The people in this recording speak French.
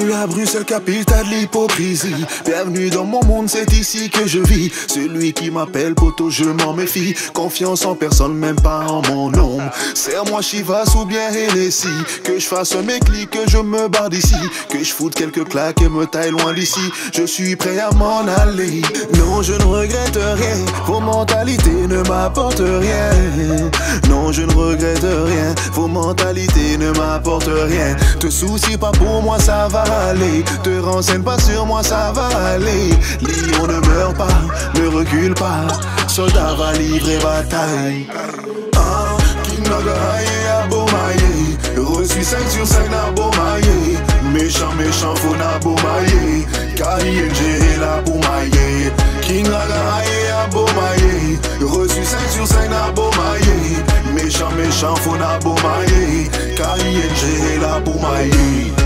Bienvenue à Bruxelles, capitale de l'hypocrisie. Bienvenue dans mon monde, c'est ici que je vis. Celui qui m'appelle poteau, je m'en méfie. Confiance en personne, même pas en mon ombre. Serre-moi Chivas ou bien Hennessy. Que je fasse mes clics, que je me barre d'ici. Que je foute quelques claques et me taille loin d'ici. Je suis prêt à m'en aller. Non, je ne regrette rien. Vos mentalités ne m'apportent rien. Non, je ne regrette rien. Vos mentalités ne m'apportent rien. Te soucie pas pour moi, ça va aller. Te renseigne pas sur moi, ça va aller. Lion ne meurt pas, ne recule pas. Soldat va livrer bataille. King Nagahaye a Bomaye. Reçu 5 sur 5 n'a Bomaye. Méchant, méchant, faut n'a Bomaye. KING la Bomaye. King Nagahaye a Bomaye. Reçu 5 sur 5 n'a Bomaye. Méchant, méchant, faut n'a Bomaye. KING la Bomaye.